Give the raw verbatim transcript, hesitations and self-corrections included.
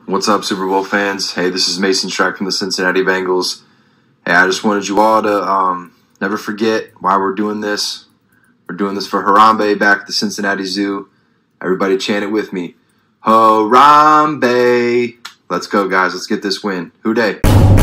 What's up, Super Bowl fans? Hey, this is Mason Schreck from the Cincinnati Bengals. Hey, I just wanted you all to um, never forget why we're doing this. We're doing this for Harambe back at the Cincinnati Zoo. Everybody chant it with me. Harambe! Let's go, guys. Let's get this win. Hoo day.